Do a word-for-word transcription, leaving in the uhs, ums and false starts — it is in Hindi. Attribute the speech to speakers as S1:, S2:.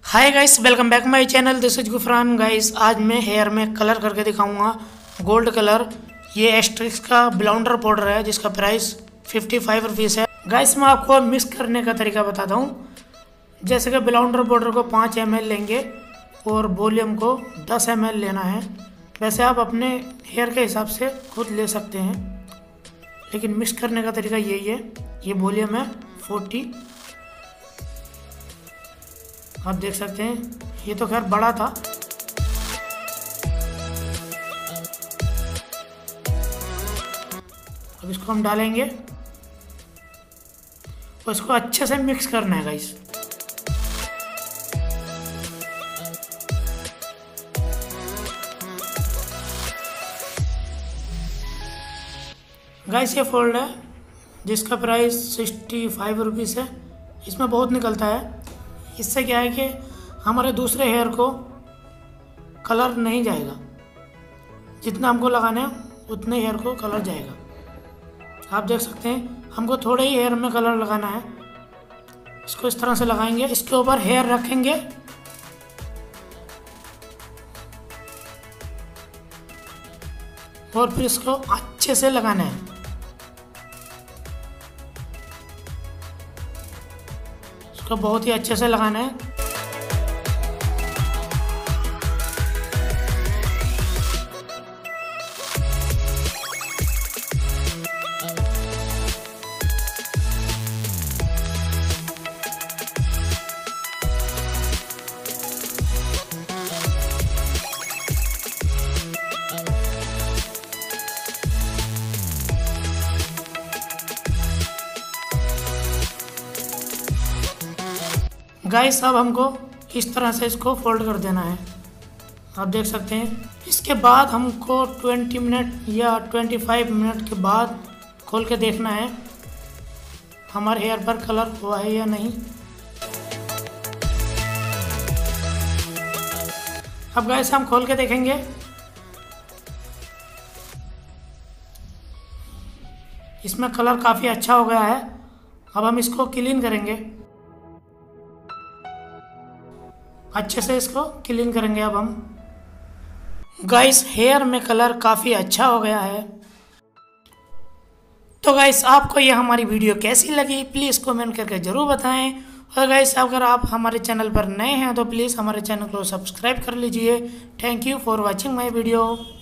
S1: Hi guys, welcome back my channel. This is Gufran. Guys आज मैं हेयर में कलर करके दिखाऊंगा गोल्ड कलर। ये एस्ट्रिक्स का ब्लाउंडर पाउडर है जिसका प्राइस फिफ्टी फाइव रुपीज़ है। गाइस मैं आपको मिक्स करने का तरीका बताता हूँ। जैसे कि ब्लाउंडर पाउडर को पाँच एम एल लेंगे और वॉल्यूम को दस एम एल लेना है। वैसे आप अपने हेयर के हिसाब से खुद ले सकते हैं, लेकिन मिक्स करने का तरीका यही है। ये वॉल्यूम है फोर्टी, आप देख सकते हैं। ये तो खैर बड़ा था। अब इसको हम डालेंगे और इसको अच्छे से मिक्स करना है गाइस। गाइस ये फोल्ड है जिसका प्राइस सिक्सटी फाइव रुपीज़ है। इसमें बहुत निकलता है। इससे क्या है कि हमारे दूसरे हेयर को कलर नहीं जाएगा। जितना हमको लगाना है उतने हेयर को कलर जाएगा। आप देख सकते हैं, हमको थोड़े ही हेयर में कलर लगाना है। इसको इस तरह से लगाएंगे, इसके ऊपर हेयर रखेंगे और फिर इसको अच्छे से लगाना है। इसको बहुत ही अच्छे से लगाना है। गाइस अब हमको इस तरह से इसको फोल्ड कर देना है। आप देख सकते हैं। इसके बाद हमको ट्वेंटी मिनट या ट्वेंटी फाइव मिनट के बाद खोल के देखना है हमारे हेयर पर कलर हुआ है या नहीं। अब गाइस हम खोल के देखेंगे। इसमें कलर काफ़ी अच्छा हो गया है। अब हम इसको क्लीन करेंगे, अच्छे से इसको क्लीन करेंगे। अब हम गाइस हेयर में कलर काफ़ी अच्छा हो गया है। तो गाइस आपको ये हमारी वीडियो कैसी लगी प्लीज़ कमेंट करके ज़रूर बताएं। और गाइस अगर आप हमारे चैनल पर नए हैं तो प्लीज़ हमारे चैनल को सब्सक्राइब कर लीजिए। Thank you for watching my video.